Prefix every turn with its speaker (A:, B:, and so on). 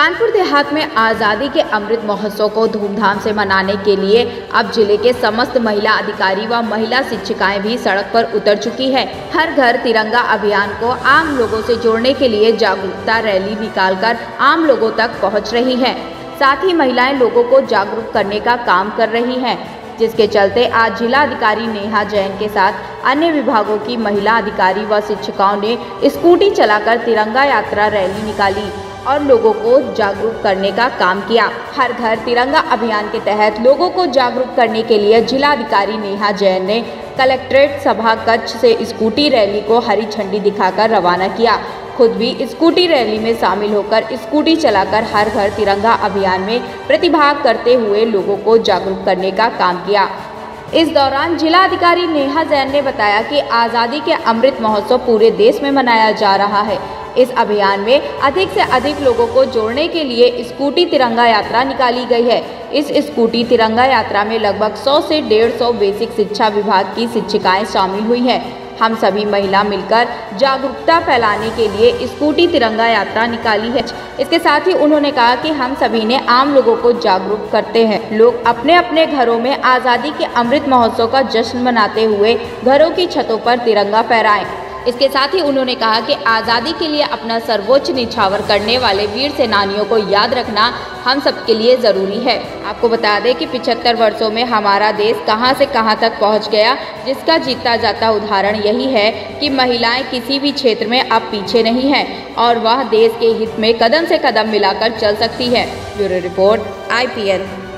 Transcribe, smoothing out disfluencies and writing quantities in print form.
A: कानपुर देहात में आज़ादी के अमृत महोत्सव को धूमधाम से मनाने के लिए अब जिले के समस्त महिला अधिकारी व महिला शिक्षिकाएं भी सड़क पर उतर चुकी है। हर घर तिरंगा अभियान को आम लोगों से जोड़ने के लिए जागरूकता रैली निकालकर आम लोगों तक पहुंच रही है। साथ ही महिलाएं लोगों को जागरूक करने का काम कर रही हैं, जिसके चलते आज जिला अधिकारी नेहा जैन के साथ अन्य विभागों की महिला अधिकारी व शिक्षिकाओं ने स्कूटी चलाकर तिरंगा यात्रा रैली निकाली और लोगों को जागरूक करने का काम किया। हर घर तिरंगा अभियान के तहत लोगों को जागरूक करने के लिए जिला अधिकारी नेहा जैन ने कलेक्ट्रेट सभा कक्ष से स्कूटी रैली को हरी झंडी दिखाकर रवाना किया। खुद भी स्कूटी रैली में शामिल होकर स्कूटी चलाकर हर घर तिरंगा अभियान में प्रतिभाग करते हुए लोगों को जागरूक करने का काम किया। इस दौरान जिला अधिकारी नेहा जैन ने बताया कि आज़ादी के अमृत महोत्सव पूरे देश में मनाया जा रहा है। इस अभियान में अधिक से अधिक लोगों को जोड़ने के लिए स्कूटी तिरंगा यात्रा निकाली गई है। इस स्कूटी तिरंगा यात्रा में लगभग 100 से 150 बेसिक शिक्षा विभाग की शिक्षिकाएं शामिल हुई हैं। हम सभी महिला मिलकर जागरूकता फैलाने के लिए स्कूटी तिरंगा यात्रा निकाली है। इसके साथ ही उन्होंने कहा कि हम सभी ने आम लोगों को जागरूक करते हैं। लोग अपने अपने घरों में आज़ादी के अमृत महोत्सव का जश्न मनाते हुए घरों की छतों पर तिरंगा फहराएं। इसके साथ ही उन्होंने कहा कि आज़ादी के लिए अपना सर्वोच्च निछावर करने वाले वीर सेनानियों को याद रखना हम सबके लिए ज़रूरी है। आपको बता दें कि 75 वर्षों में हमारा देश कहां से कहां तक पहुंच गया, जिसका जीता जाता उदाहरण यही है कि महिलाएं किसी भी क्षेत्र में अब पीछे नहीं हैं और वह देश के हित में कदम से कदम मिलाकर चल सकती है। Bureau report IPN।